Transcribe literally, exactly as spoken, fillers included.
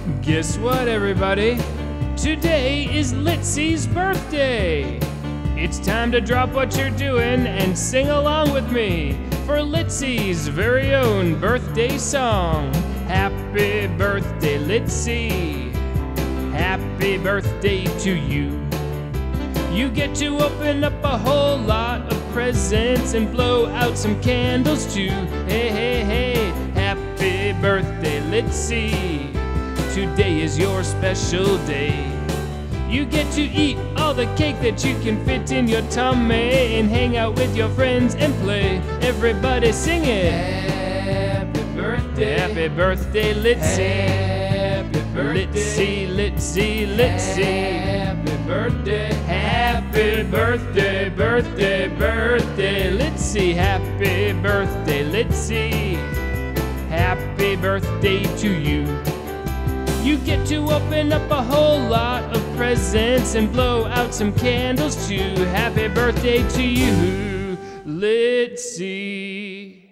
Guess what, everybody? Today is Litzy's birthday. It's time to drop what you're doing and sing along with me for Litzy's very own birthday song. Happy birthday, Litzy. Happy birthday to you. You get to open up a whole lot of presents and blow out some candles too. Hey, hey, hey, happy birthday, Litzy. Today is your special day. You get to eat all the cake that you can fit in your tummy and hang out with your friends and play. Everybody sing it. Happy birthday. Happy birthday, Litzy. Happy birthday. Litzy, Litzy, Litzy. Happy birthday. Happy birthday, birthday, birthday, Litzy. Happy birthday, Litzy. Happy birthday to you. You get to open up a whole lot of presents and blow out some candles too. Happy birthday to you, Litzy.